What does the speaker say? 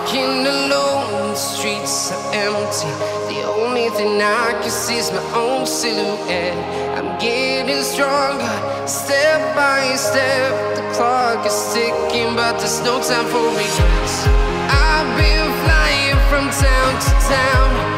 walking alone, the streets are empty. The only thing I can see is my own silhouette. I'm getting stronger, step by step. The clock is ticking, but there's no time for regrets. I've been flying from town to town,